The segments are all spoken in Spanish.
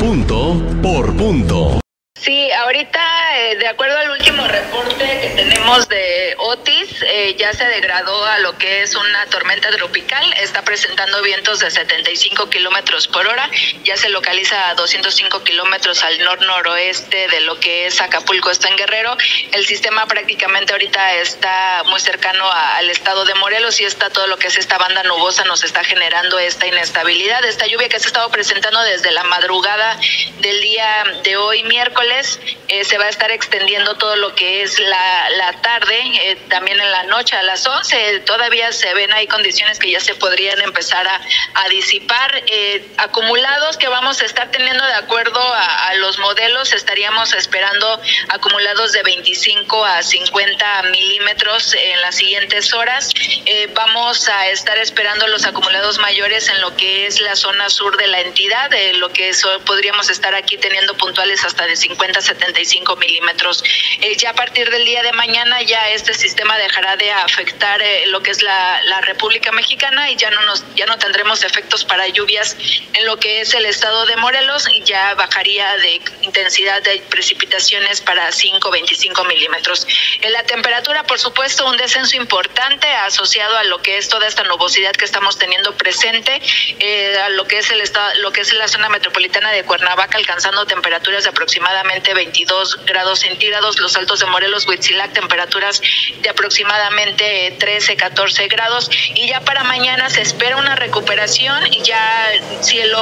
Punto por punto. Sí, ahorita, de acuerdo al último reporte que tenemos de Otis, ya se degradó a lo que es una tormenta tropical. Está presentando vientos de 75 kilómetros por hora. Ya se localiza a 205 kilómetros al noroeste de lo que es Acapulco, está en Guerrero. El sistema prácticamente ahorita está muy cercano al estado de Morelos y está todo lo que es esta banda nubosa nos está generando esta inestabilidad, esta lluvia que se ha estado presentando desde la madrugada del día de hoy, miércoles. Se va a estar extendiendo todo lo que es la tarde, también en la noche a las 11, todavía se ven ahí condiciones que ya se podrían empezar a disipar. Acumulados que vamos a estar teniendo de acuerdo a los modelos, estaríamos esperando acumulados de 25 a 50 milímetros en las siguientes horas. Vamos a estar esperando los acumulados mayores en lo que es la zona sur de la entidad, lo que podríamos estar aquí teniendo puntuales hasta de 50 a 75 milímetros. Ya a partir del día de mañana ya este sistema dejará de afectar lo que es la República Mexicana y ya no tendremos efectos para lluvias en lo que es el estado de Morelos y ya bajaría de intensidad de precipitaciones para 25 milímetros. En la temperatura, por supuesto, un descenso importante asociado a lo que es toda esta nubosidad que estamos teniendo presente, a lo que es la zona metropolitana de Cuernavaca, alcanzando temperaturas de aproximadamente 22 grados centígrados, los Altos de Morelos, Huitzilac, temperaturas de aproximadamente 13, 14 grados, y ya para mañana se espera una recuperación, ya cielo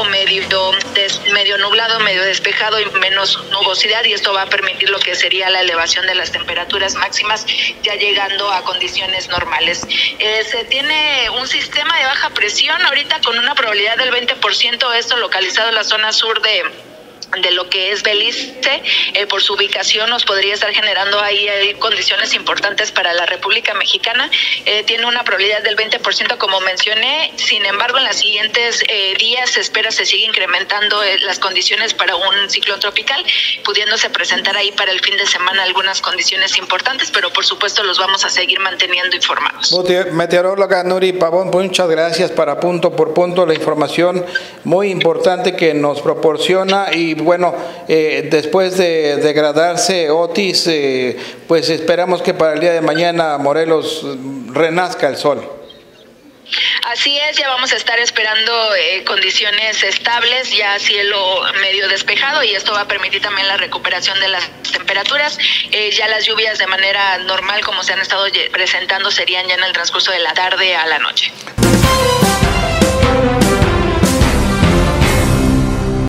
medio nublado, medio despejado y menos nubosidad, y esto va a permitir lo que sería la elevación de las temperaturas máximas, ya llegando a condiciones normales. Se tiene un sistema de baja presión ahorita con una probabilidad del 20%, esto localizado en la zona sur de lo que es Belice, por su ubicación nos podría estar generando ahí condiciones importantes para la República Mexicana. Tiene una probabilidad del 20%, como mencioné. Sin embargo, en los siguientes días se sigue incrementando las condiciones para un ciclón tropical, pudiéndose presentar ahí para el fin de semana algunas condiciones importantes, pero por supuesto los vamos a seguir manteniendo informados. Meteoróloga Nuri Pavón, muchas gracias para punto por punto la información muy importante que nos proporciona. Y bueno, después de degradarse Otis, pues esperamos que para el día de mañana Morelos renazca el sol. Así es, ya vamos a estar esperando condiciones estables, ya cielo medio despejado, y esto va a permitir también la recuperación de las temperaturas. Ya las lluvias de manera normal, como se han estado presentando, serían ya en el transcurso de la tarde a la noche.